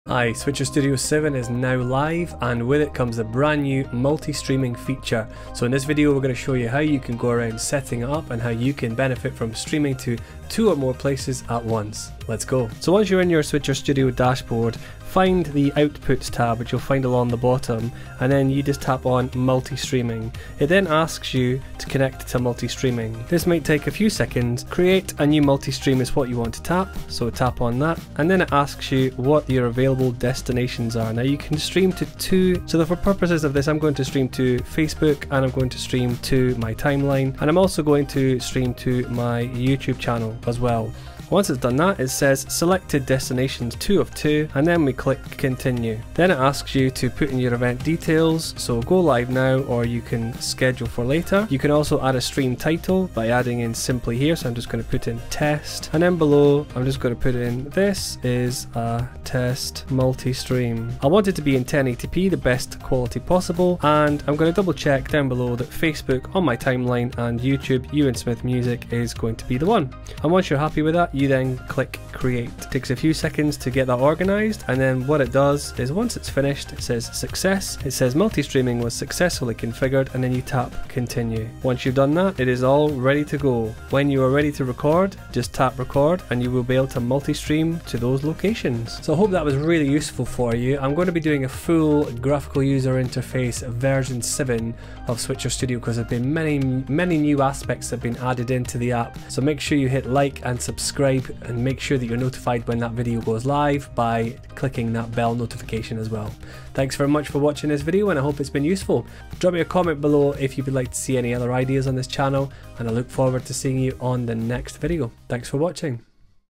Hi, Switcher Studio 7 is now live, and with it comes a brand new multi-streaming feature. So in this video we're going to show you how you can go around setting it up and how you can benefit from streaming to 2 or more places at once. Let's go. So once you're in your Switcher Studio dashboard, find the Outputs tab, which you'll find along the bottom, and then you just tap on Multi-Streaming. It then asks you to connect to multi-streaming. This might take a few seconds. Create a new multi-stream is what you want to tap, so tap on that, and then it asks you what your available destinations are. Now you can stream to 2, so for purposes of this I'm going to stream to Facebook, and I'm going to stream to my timeline, and I'm also going to stream to my YouTube channel as well. Once it's done that, it says selected destinations 2 of 2, and then we click continue. Then it asks you to put in your event details, so go live now, or you can schedule for later. You can also add a stream title by adding in simply here, so I'm just going to put in test, and then below I'm just going to put in this is a test multi-stream. I want it to be in 1080p, the best quality possible, and I'm going to double check down below that Facebook on my timeline and YouTube Ewan Smith Music is going to be the one. And once you're happy with that, you then click create. It takes a few seconds to get that organized, and then what it does is once it's finished it says success, it says multi-streaming was successfully configured, and then you tap continue. Once you've done that, it is all ready to go. When you are ready to record, just tap record and you will be able to multi-stream to those locations. So I hope that was really useful for you. I'm going to be doing a full graphical user interface version 7 of Switcher Studio because there have been many new aspects that have been added into the app. So make sure you hit like and subscribe, and make sure that you're notified when that video goes live by clicking that bell notification as well. Thanks very much for watching this video, and I hope it's been useful. Drop me a comment below if you would like to see any other ideas on this channel, and I look forward to seeing you on the next video. Thanks for watching.